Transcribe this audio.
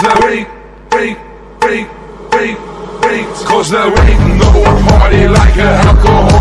Cause there ain't no party like a alcohol